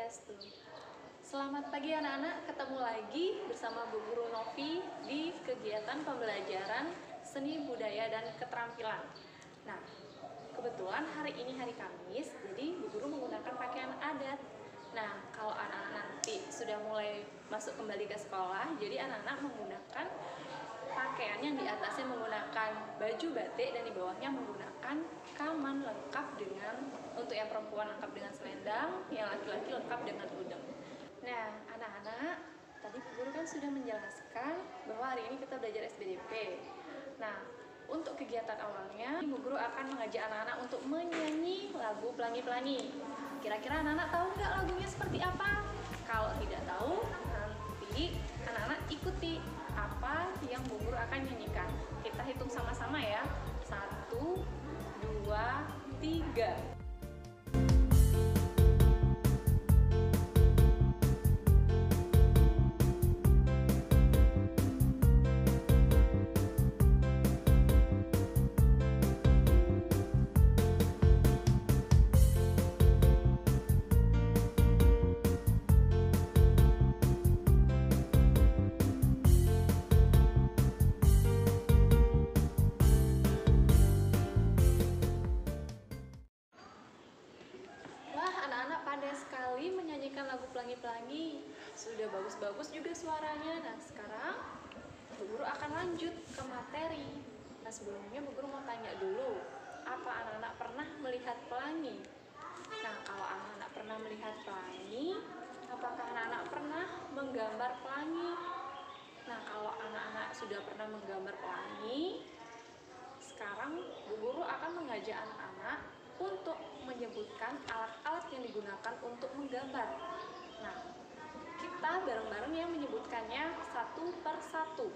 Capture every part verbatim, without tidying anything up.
Swastiastu. Selamat pagi anak-anak, ketemu lagi bersama Bu Guru Novi di kegiatan pembelajaran seni budaya dan keterampilan. Nah, kebetulan hari ini hari Kamis, jadi Bu Guru menggunakan pakaian adat. Nah, kalau anak-anak nanti sudah mulai masuk kembali ke sekolah, jadi anak-anak menggunakan pakaian yang di atasnya menggunakan baju batik dan di bawahnya menggunakan kaman lengkap dengan, untuk yang perempuan lengkap dengan selendang, yang laki-laki lengkap dengan udeng. Nah, anak-anak, tadi Bu Guru kan sudah menjelaskan bahwa hari ini kita belajar S B D P. Nah, untuk kegiatan awalnya, Bu Guru akan mengajak anak-anak untuk menyanyi lagu Pelangi-Pelangi. Kira-kira anak-anak tahu nggak lagunya seperti apa? Kalau tidak tahu, nanti anak-anak ikuti apa yang Bu Guru akan nyanyikan. Kita hitung sama-sama ya. Satu, dua, tiga. Pandai sekali menyanyikan lagu Pelangi-Pelangi, sudah bagus-bagus juga suaranya. Nah, sekarang Bu Guru akan lanjut ke materi. Nah, sebelumnya Bu Guru mau tanya dulu, apa anak-anak pernah melihat pelangi? Nah, kalau anak-anak pernah melihat pelangi, apakah anak-anak pernah menggambar pelangi? Nah, kalau anak-anak sudah pernah menggambar pelangi, sekarang Bu Guru akan mengajak anak-anak untuk menyebutkan alat-alat yang digunakan untuk menggambar. Nah, kita bareng-bareng yang menyebutkannya satu per satu.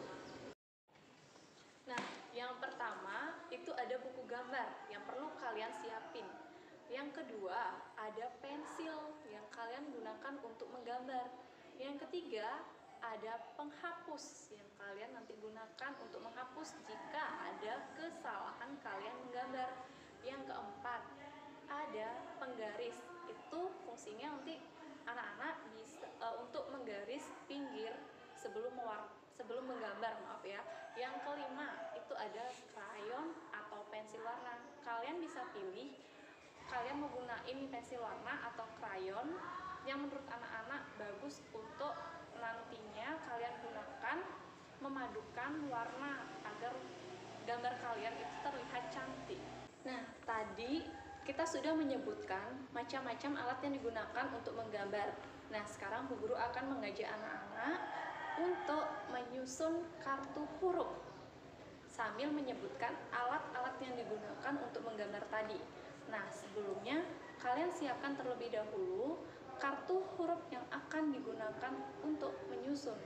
Nah, yang pertama itu ada buku gambar yang perlu kalian siapin. Yang kedua, ada pensil yang kalian gunakan untuk menggambar. Yang ketiga, ada penghapus yang kalian nanti gunakan untuk menghapus jika ada kesalahan kalian menggambar. Yang keempat, ada penggaris. Itu fungsinya nanti anak-anak bisa uh, untuk menggaris pinggir sebelum mewar sebelum menggambar, maaf ya. Yang kelima, itu ada krayon atau pensil warna. Kalian bisa pilih kalian mau gunain pensil warna atau krayon yang menurut anak-anak bagus untuk nantinya kalian gunakan memadukan warna agar gambar kalian itu terlihat cantik. Nah, tadi kita sudah menyebutkan macam-macam alat yang digunakan untuk menggambar. Nah, sekarang Bu Guru akan mengajak anak-anak untuk menyusun kartu huruf sambil menyebutkan alat-alat yang digunakan untuk menggambar tadi. Nah, sebelumnya kalian siapkan terlebih dahulu kartu huruf yang akan digunakan untuk menyusun.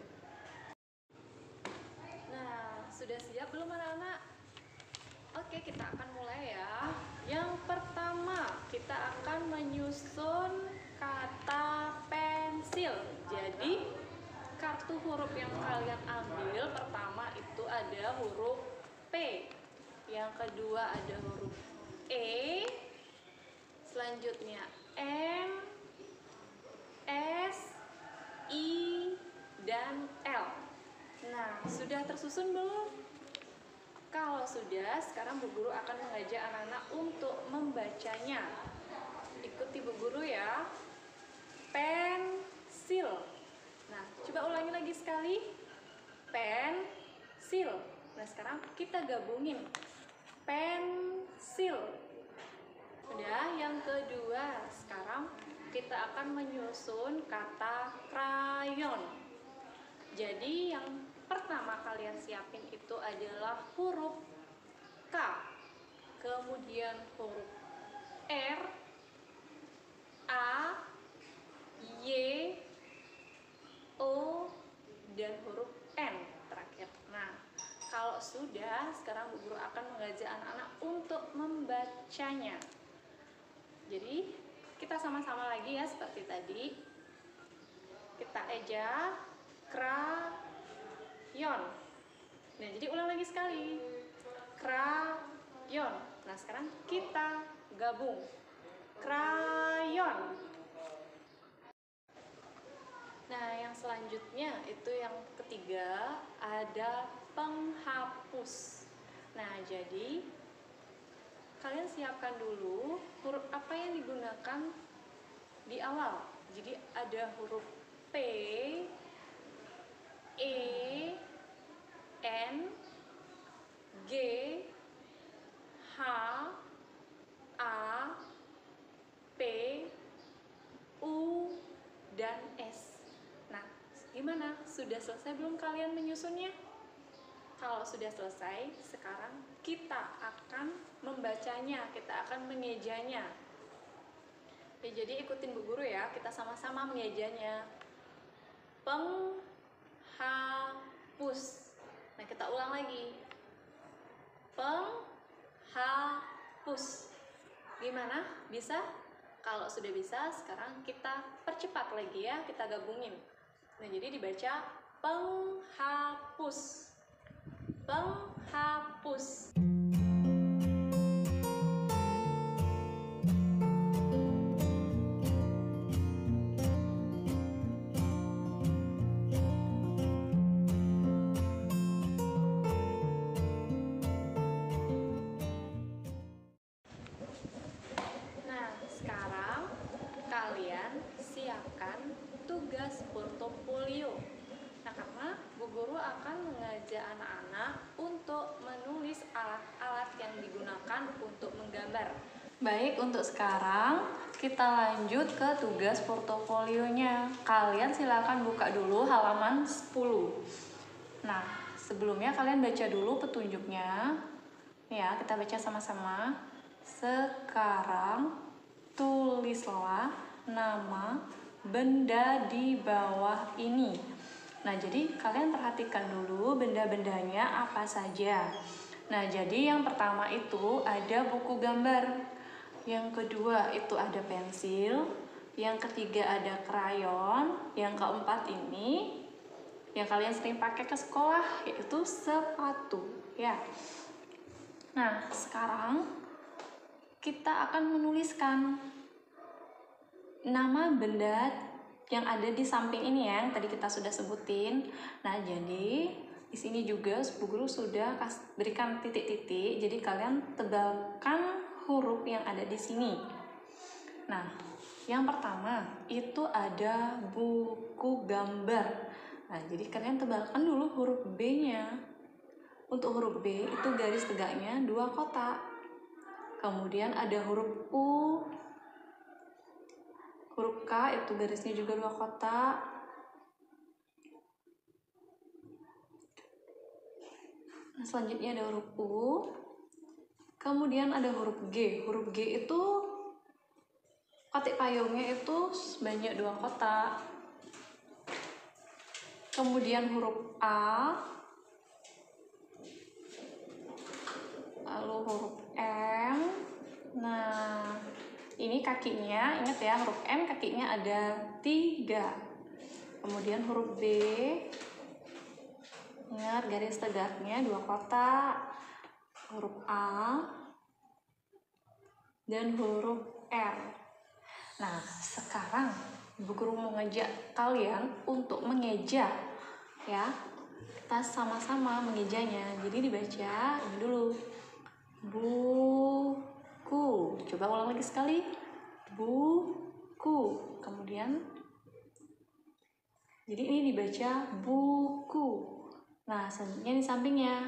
Nah, sudah siap belum anak-anak? Oke, kita akan mulai ya. Yang pertama, kita akan menyusun kata pensil. Jadi, kartu huruf yang kalian ambil pertama itu ada huruf P. Yang kedua ada huruf E. Selanjutnya M, S, I, dan L. Nah, sudah tersusun belum? Kalau sudah, sekarang Bu Guru akan mengajak anak-anak untuk membacanya. Ikuti Bu Guru ya. Pensil. Nah, coba ulangi lagi sekali. Pensil. Nah, sekarang kita gabungin. Pensil. Udah, yang kedua. Sekarang kita akan menyusun kata krayon. Jadi, yang pertama kalian siapin itu adalah huruf K, kemudian huruf R, A, Y, O, dan huruf N terakhir. Nah, kalau sudah, sekarang Bu Guru akan mengajak anak-anak untuk membacanya. Jadi, kita sama-sama lagi ya seperti tadi. Kita eja krayon. Nah, jadi ulang lagi sekali. Krayon. Nah, sekarang kita gabung. Krayon. selanjutnya itu yang ketiga ada penghapus. Nah, jadi kalian siapkan dulu huruf apa yang digunakan di awal. Jadi ada huruf P, E, N, G, H, A, P, U, dan S. Nah, gimana? Sudah selesai belum kalian menyusunnya? Kalau sudah selesai, sekarang kita akan membacanya, kita akan mengejanya. Ya, jadi ikutin Bu Guru ya, kita sama-sama mengejanya. Penghapus. Nah, kita ulang lagi. Penghapus. Gimana? Bisa? Kalau sudah bisa, sekarang kita percepat lagi ya, kita gabungin. Nah, jadi dibaca penghapus. Penghapus. Kalian siapkan tugas portofolio. Nah, karena Bu Guru akan mengajak anak-anak untuk menulis alat-alat yang digunakan untuk menggambar. Baik, untuk sekarang kita lanjut ke tugas portofolionya. Kalian silakan buka dulu halaman sepuluh. Nah, sebelumnya kalian baca dulu petunjuknya. Ya, kita baca sama-sama. Sekarang tulislah nama benda di bawah ini. Nah, jadi kalian perhatikan dulu benda-bendanya apa saja. Nah, jadi yang pertama itu ada buku gambar. Yang kedua itu ada pensil. Yang ketiga ada krayon. Yang keempat ini yang kalian sering pakai ke sekolah yaitu sepatu, ya. Nah, sekarang kita akan menuliskan nama benda yang ada di samping ini ya, yang tadi kita sudah sebutin. Nah, jadi di sini juga Bu Guru sudah berikan titik-titik, jadi kalian tebalkan huruf yang ada di sini. Nah, yang pertama itu ada buku gambar. Nah, jadi kalian tebalkan dulu huruf B-nya. Untuk huruf B itu garis tegaknya dua kotak. Kemudian ada huruf U, huruf K itu garisnya juga dua kotak. Nah, selanjutnya ada huruf U. Kemudian ada huruf G. Huruf G itu kotak payungnya itu sebanyak dua kotak. Kemudian huruf A. Lalu huruf M. Nah, ini kakinya, ingat ya, huruf M kakinya ada tiga. Kemudian huruf B, ingat garis tegaknya dua kotak. Huruf A dan huruf R. Nah, sekarang Bu Guru mau ngajak kalian untuk mengeja, ya. Kita sama-sama mengejanya. Jadi dibaca ini dulu. Buku. Coba ulang lagi sekali. Buku. Kemudian jadi ini dibaca buku. Nah, selanjutnya di sampingnya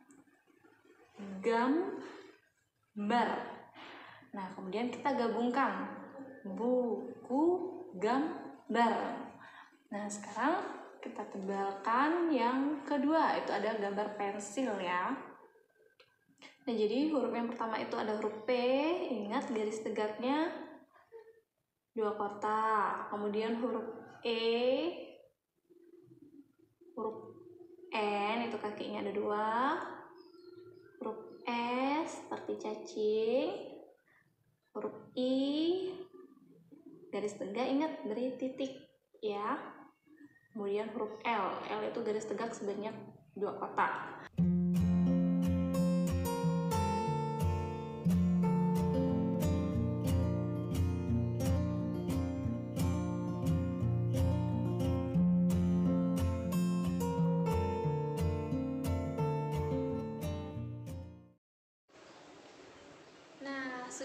gambar. Nah, kemudian kita gabungkan buku gambar. Nah, sekarang kita tebalkan yang kedua, itu ada gambar pensil ya. Nah, jadi huruf yang pertama itu ada huruf P, ingat garis tegaknya dua kotak. Kemudian huruf E, huruf N itu kakinya ada dua, huruf S seperti cacing, huruf I garis tegak, ingat beri titik ya. Kemudian huruf L, L itu garis tegak sebanyak dua kotak.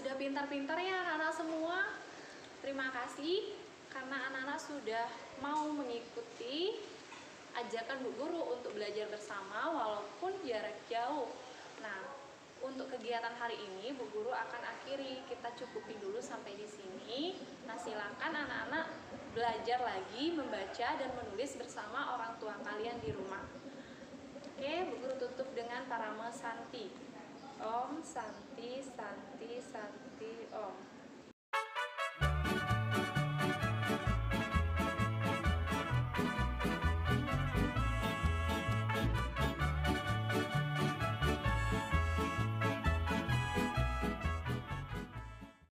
sudah pintar-pintar ya anak-anak semua. Terima kasih karena anak-anak sudah mau mengikuti ajakan Bu Guru untuk belajar bersama walaupun jarak jauh. Nah, untuk kegiatan hari ini Bu Guru akan akhiri, kita cukupi dulu sampai di sini. Nah, silakan anak-anak belajar lagi membaca dan menulis bersama orang tua kalian di rumah. Oke, Bu Guru tutup dengan parama Santi. Om Santi Santi Santi Om.